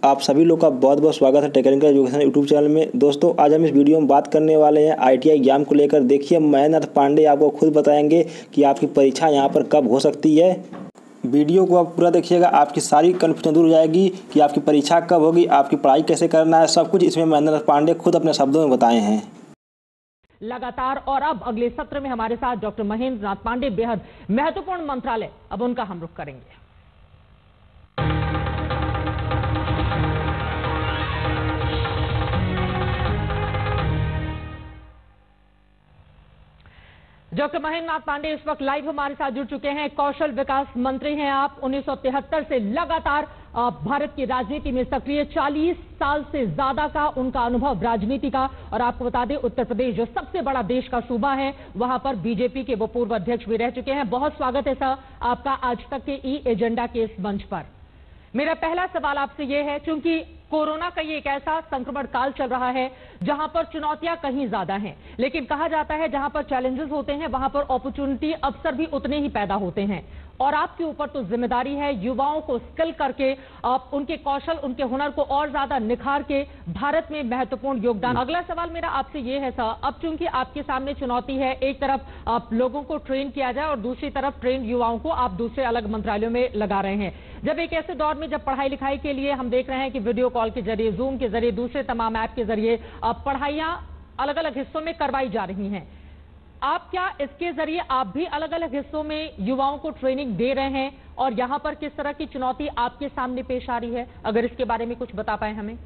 आप सभी लोग का बहुत बहुत स्वागत है टेक्निकल एजुकेशन यूट्यूब चैनल में। दोस्तों आज हम इस वीडियो में बात करने वाले हैं आईटीआई एग्जाम को लेकर। देखिए महेंद्र पांडे आपको खुद बताएंगे कि आपकी परीक्षा यहां पर कब हो सकती है। वीडियो को आप पूरा देखिएगा, आपकी सारी कन्फ्यूजन दूर हो जाएगी कि आपकी परीक्षा कब होगी, आपकी पढ़ाई कैसे करना है, सब कुछ इसमें महेंद्र पांडे खुद अपने शब्दों में बताए हैं लगातार। और अब अगले सत्र में हमारे साथ डॉक्टर महेंद्र नाथ पांडे, बेहद महत्वपूर्ण मंत्रालय, अब उनका हम रुख करेंगे। डॉक्टर महेंद्र नाथ पांडे इस वक्त लाइव हमारे साथ जुड़ चुके हैं। कौशल विकास मंत्री हैं आप। 1973 से लगातार भारत की राजनीति में सक्रिय, 40 साल से ज्यादा का उनका अनुभव राजनीति का। और आपको बता दें, उत्तर प्रदेश जो सबसे बड़ा देश का सूबा है, वहां पर बीजेपी के वो पूर्व अध्यक्ष भी रह चुके हैं। बहुत स्वागत है सर आपका आज तक के ई एजेंडा के इस मंच पर। मेरा पहला सवाल आपसे यह है, चूंकि कोरोना का ये एक ऐसा संक्रमण काल चल रहा है जहां पर चुनौतियां कहीं ज्यादा हैं, लेकिन कहा जाता है जहां पर चैलेंजेस होते हैं वहां पर अपॉर्चुनिटी, अवसर भी उतने ही पैदा होते हैं। और आपके ऊपर तो जिम्मेदारी है युवाओं को स्किल करके, आप उनके कौशल, उनके हुनर को और ज्यादा निखार के भारत में महत्वपूर्ण योगदान। अगला सवाल मेरा आपसे ये है सर, अब चूंकि आपके सामने चुनौती है, एक तरफ आप लोगों को ट्रेन किया जाए और दूसरी तरफ ट्रेन युवाओं को आप दूसरे अलग मंत्रालयों में लगा रहे हैं। जब एक ऐसे दौर में जब पढ़ाई लिखाई के लिए हम देख रहे हैं कि वीडियो कॉल के जरिए, जूम के जरिए, दूसरे तमाम ऐप के जरिए पढ़ाइयां अलग अलग हिस्सों में करवाई जा रही हैं, आप क्या इसके जरिए आप भी अलग अलग हिस्सों में युवाओं को ट्रेनिंग दे रहे हैं और यहां पर किस तरह की चुनौती आपके सामने पेश आ रही है, अगर इसके बारे में कुछ बता पाए हमें।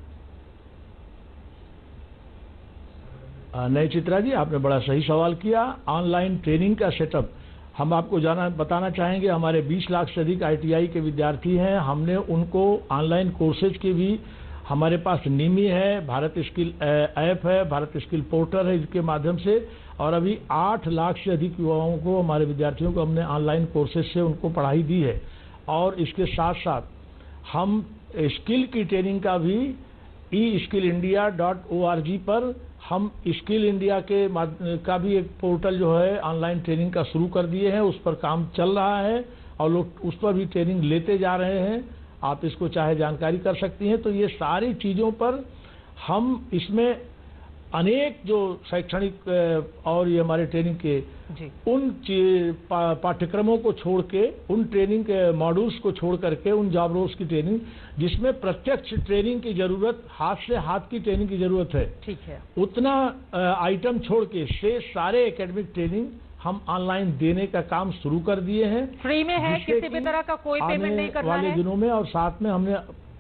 नहीं चित्रा जी, आपने बड़ा सही सवाल किया। ऑनलाइन ट्रेनिंग का सेटअप हम आपको बताना चाहेंगे। हमारे 20 लाख से अधिक आईटीआई के विद्यार्थी हैं। हमने उनको ऑनलाइन कोर्सेज के भी, हमारे पास निमी है, भारत स्किल ऐप है, भारत स्किल पोर्टल है, इसके माध्यम से, और अभी 8 लाख से अधिक युवाओं को, हमारे विद्यार्थियों को हमने ऑनलाइन कोर्सेज से उनको पढ़ाई दी है। और इसके साथ साथ हम स्किल की ट्रेनिंग का भी e-skillindia.org पर हम स्किल इंडिया का भी एक पोर्टल जो है ऑनलाइन ट्रेनिंग का शुरू कर दिए हैं। उस पर काम चल रहा है और लोग उस पर भी ट्रेनिंग लेते जा रहे हैं। आप इसको चाहे जानकारी कर सकती हैं। तो ये सारी चीज़ों पर हम इसमें अनेक जो शैक्षणिक और ये हमारे ट्रेनिंग के उन पाठ्यक्रमों को छोड़ के, उन ट्रेनिंग के मॉड्यूल्स को छोड़ करके, उन जॉब रोल्स की ट्रेनिंग जिसमें प्रत्यक्ष ट्रेनिंग की जरूरत, हाथ से हाथ की ट्रेनिंग की जरूरत है, ठीक है, उतना आइटम छोड़ के से सारे एकेडमिक ट्रेनिंग हम ऑनलाइन देने का काम शुरू कर दिए हैं। फ्री में है, किसी भी तरह का कोई पेमेंट नहीं करना है वाले दिनों में। और साथ में हमने,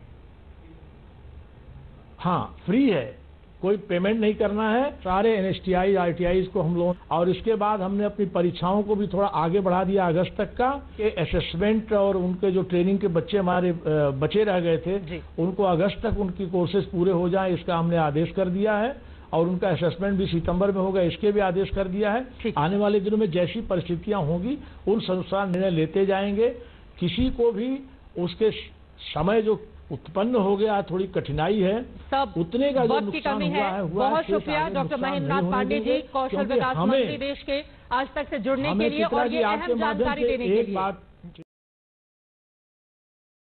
हाँ फ्री है, कोई पेमेंट नहीं करना है। सारे एनएसटीआई आईटीआई को हम लोग, और इसके बाद हमने अपनी परीक्षाओं को भी थोड़ा आगे बढ़ा दिया अगस्त तक का, कि असेसमेंट और उनके जो ट्रेनिंग के बच्चे हमारे बचे रह गए थे उनको अगस्त तक उनकी कोर्सेज पूरे हो जाए, इसका हमने आदेश कर दिया है। और उनका असेसमेंट भी सितंबर में होगा, इसके भी आदेश कर दिया है। आने वाले दिनों में जैसी परिस्थितियां होंगी उन अनुसार निर्णय लेते जाएंगे। किसी को भी उसके समय जो उत्पन्न हो गया, थोड़ी कठिनाई है, सब उतने का जो की कमी है। हुआ बहुत शुक्रिया डॉक्टर महेंद्र नाथ पांडे जी, कौशल विकास मंत्री देश के, आज तक से जुड़ने के लिए और ये अहम जानकारी देने के लिए।